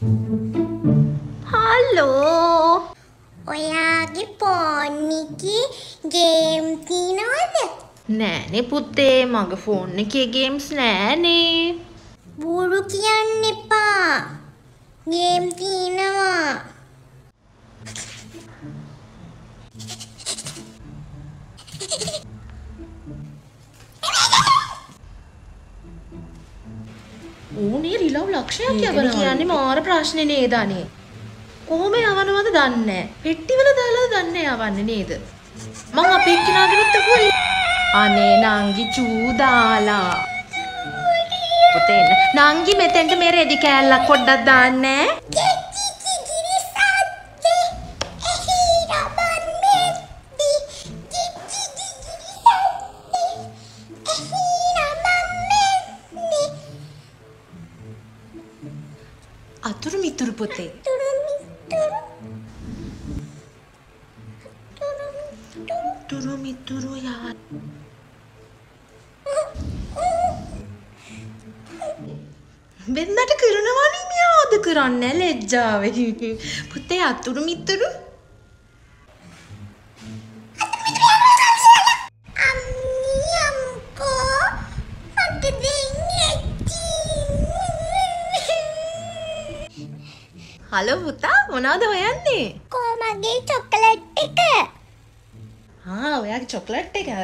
Hello. ඔයාගේ phone එකේ game තියනවද? නෑනේ පුතේ මගේ ෆෝන් එකේ ගේම්ස් නෑනේ. බොරු කියන්න එපා. ගේම් තියනවා. ඌනේ රිලව් ලක්ෂයක් යවනවා. කියන්නේ මාර ප්‍රශ්නේ නේද අනේ. කොහොම යවනවද දන්නේ නැහැ. පෙට්ටිවල දාලාද දන්නේ යවන්නේ නේද? මං අපේ එක්කෙනාගෙනුත් අහුවයි. අනේ නංගි චූ දාලා. පුතේ නංගි මෙතෙන්ට මේ රෙදි කෑල්ලක් පොඩ්ඩක් දාන්නේ. අතුරු මිතුරු පුතේ. තුරු මිතුරු යා. වෙන්නට කරනවනේ මියාද කරන්නේ ලැජ්ජාවෙන්. පුතේ අතුරු මිතුරු. හලෝ පුතා මොනවද හොයන්නේ? කොමගේ චොකලට් එක. ඔයාගේ චොකලට් එක.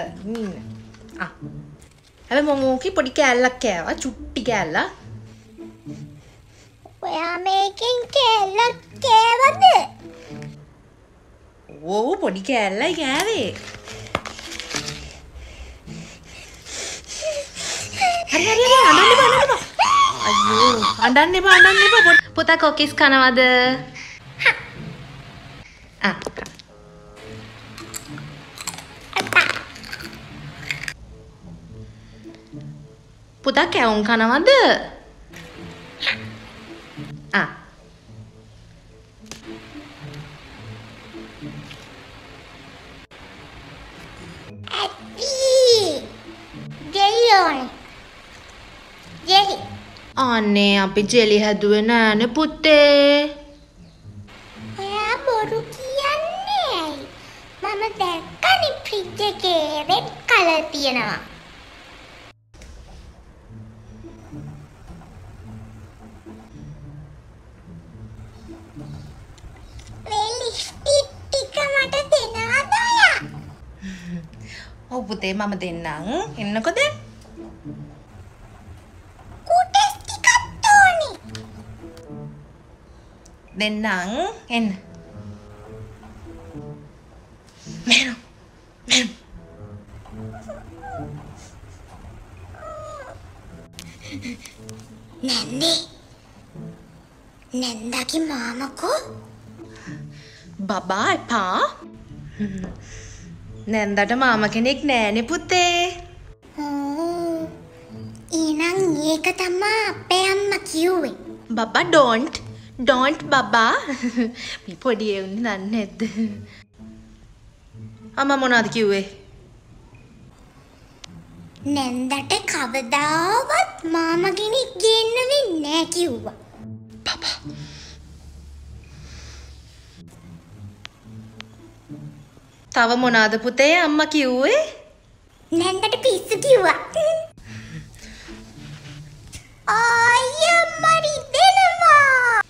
හැබැයි මම ඕකේ පොඩි කෑල්ලක් කෑවා චුට්ටි කෑල්ලක්. ඔයා මේකෙන් කෑල්ලක් කෑවද? ඕ පොඩි කෑල්ලයි කෑවේ. හරි අඬන්න එපා. පුතා කොකිස් කනවද? පුතා කැවුම් කනවද? අනේ අපි ජෙලි හැදුවේ නෑනේ පුතේ. ඔයා බොරු කියන්නේ ඇයි? මම දැක්කනේ ෆ්‍රිජ් එකේ රෙඩ් කලර් තියෙනවා. ලිප්ස්ටික් ටික මට දෙනවද ඔයා? ඔව් පුතේ මම දෙන්නම්. එන්නකෝ දැන්. දෙන්නම් එන්න. මෙන්න. නැන්දාගේ මාමකෝ? බබා එපා. නැන්දට මාම කෙනෙක් නෑනේ පුතේ. එහෙනම් ඒක තමයි අපේ අම්මා කිව්වේ. බබා don't බබා. මේ පොඩි එවුන් දන්නේ නැද්ද? අම්මා මොනවද කිව්වේ? නැන්දට කවදාවත් මාමා කෙනෙක් ගේන්න වෙන්නේ නෑ කිව්වා. බබා. තව මොනවද පුතේ අම්මා කිව්වේ? නැන්දට පිස්සු කිව්වා. මරි දෙනවා.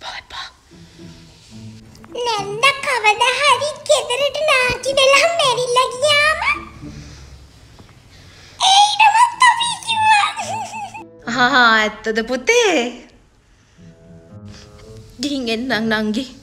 නැන්ද කවදා හරි ගෙදරට නාකි වෙලා මැරිලා ගියාම ඒකමත් අපි කිව්වා. ඇත්තද පුතේ? ගිහින් එන්නම් නංගි.